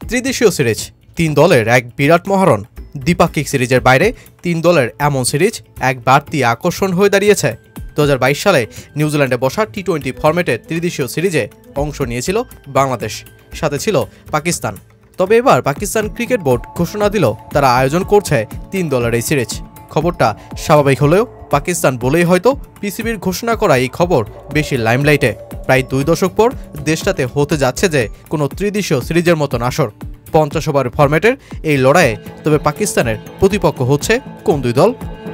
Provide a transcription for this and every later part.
ত্রিদেশীয় সিরিজ 3 দলের এক বিরাট মহারণ। দ্বিপাক্ষিক সিরিজের বাইরে 3 দলের এমন সিরিজ এক বাড়তি আকর্ষণ হয়ে দাঁড়িয়েছে। 2022 সালে নিউজিল্যান্ডে বসা টি-20 ফরম্যাটের ত্রিদেশীয় সিরিজে অংশ নিয়েছিল বাংলাদেশ, সাথে ছিল পাকিস্তান। তবে এবার পাকিস্তান ক্রিকেট বোর্ড ঘোষণা দিল তারা আয়োজন করছে 3 দলের এই সিরিজ। খবরটা স্বাভাবিক হলেও পাকিস্তান বলেই হয়তো পিসিবির ঘোষণা করা এই খবর বেশি লাইমলাইটে। প্রায় 2 দশক পর দেশটাতে হতে যাচ্ছে যে কোনো ত্রিদেশীয় সিরিজের মতন আসর। 50 ওভার ফরম্যাটের এই লড়াইয়ে তবে পাকিস্তানের প্রতিপক্ষ হচ্ছে কোন 2 দল?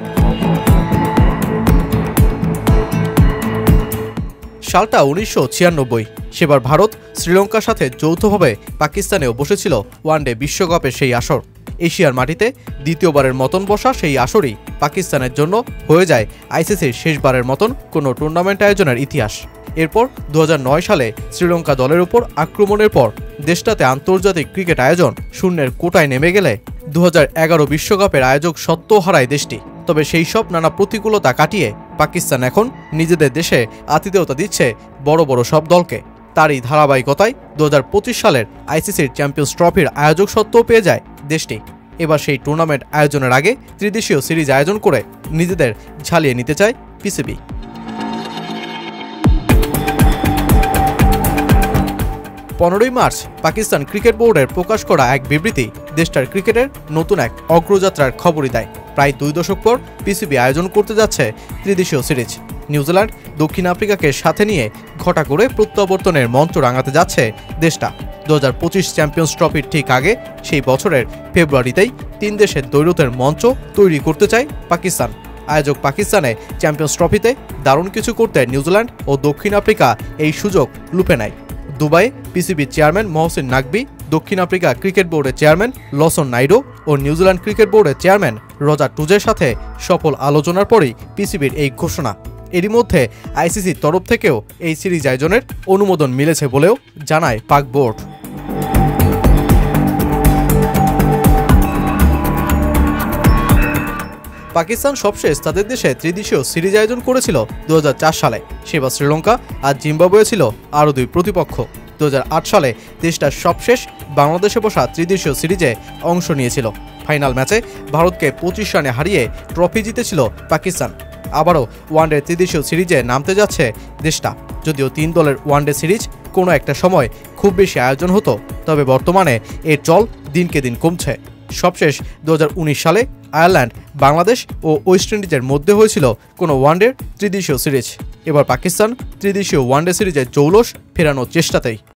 সালটা 1996। সেবার ভারত শ্রীলঙ্কার সাথে যৌথভাবে পাকিস্তানেও বসেছিল ওয়ানডে বিশ্বকাপের সেই আসর। এশিয়ার মাটিতে দ্বিতীয়বারের মতন বসা সেই আসরই পাকিস্তানের জন্য হয়ে যায় আইসিসির শেষবারের মতন কোনো টুর্নামেন্ট আয়োজনের ইতিহাস। এরপর 2009 সালে শ্রীলঙ্কা দলের উপর আক্রমণের পর দেশটাতে আন্তর্জাতিক ক্রিকেট আয়োজন শূন্যের কোটায় নেমে গেলে 2011 বিশ্বকাপের আয়োজক সত্ত্বেও হারায় দেশটি। তবে সেই সব নানা প্রতিকূলতা কাটিয়ে পাকিস্তান এখন নিজেদের দেশে আতিথেয়তা দিচ্ছে বড় বড় সব দলকে। তারই ধারাবাহিকতায় 2025 সালের আইসিসির চ্যাম্পিয়ন্স ট্রফির আয়োজক সত্ত্বেও পেয়ে যায় দেশটি। এবার সেই টুর্নামেন্ট আয়োজনের আগে ত্রিদেশীয় সিরিজ আয়োজন করে নিজেদের ঝালিয়ে নিতে চায় পিসিবি। 15 মার্চ পাকিস্তান ক্রিকেট বোর্ডের প্রকাশ করা এক বিবৃতি দেশটার ক্রিকেটের নতুন এক অগ্রযাত্রার খবরই দেয়। প্রায় 2 দশক পর পিসিবি আয়োজন করতে যাচ্ছে ত্রিদেশীয় সিরিজ। নিউজিল্যান্ড, দক্ষিণ আফ্রিকাকে সাথে নিয়ে ঘটা করে প্রত্যাবর্তনের মঞ্চ রাঙাতে যাচ্ছে দেশটা। 2025 চ্যাম্পিয়ন্স ট্রফির ঠিক আগে সেই বছরের ফেব্রুয়ারিতেই 3 দেশের দ্বৈরথের মঞ্চ তৈরি করতে চায় পাকিস্তান। আয়োজক পাকিস্তানে চ্যাম্পিয়ন্স ট্রফিতে দারুণ কিছু করতে নিউজিল্যান্ড ও দক্ষিণ আফ্রিকা এই সুযোগ লুপে নেয়। দুবাই পিসিবির চেয়ারম্যান মহসিন নাকভি, দক্ষিণ আফ্রিকা ক্রিকেট বোর্ডের চেয়ারম্যান লসন নাইডো ও নিউজিল্যান্ড ক্রিকেট বোর্ডের চেয়ারম্যান রজার টুজের সাথে সফল আলোচনার পরই পিসিবির এই ঘোষণা। এরই মধ্যে আইসিসির তরফ থেকেও এই সিরিজ আয়োজনের অনুমোদন মিলেছে বলেও জানায় পাক বোর্ড। পাকিস্তান সবশেষ তাদের দেশে ত্রিদেশীয় সিরিজ আয়োজন করেছিল 2004 সালে। সেবার শ্রীলঙ্কা আর জিম্বাবুয়ে ছিল আরও 2 প্রতিপক্ষ। 2008 সালে দেশটা সবশেষ বাংলাদেশে বসা ত্রিদেশীয় সিরিজে অংশ নিয়েছিল। ফাইনাল ম্যাচে ভারতকে 25 রানে হারিয়ে ট্রফি জিতেছিল পাকিস্তান। আবারও ওয়ানডে ত্রিদেশীয় সিরিজে নামতে যাচ্ছে দেশটা। যদিও 3 দলের ওয়ানডে সিরিজ কোনো একটা সময় খুব বেশি আয়োজন হতো, তবে বর্তমানে এর চল দিনকে দিন কমছে। সবশেষ 2019 সালে আয়ারল্যান্ড, বাংলাদেশ ও ওয়েস্ট ইন্ডিজের মধ্যে হয়েছিল কোনো ওয়ানডের ত্রিদেশীয় সিরিজ। এবার পাকিস্তান ত্রিদেশীয় ওয়ানডে সিরিজের জৌলস ফেরানোর চেষ্টাতেই।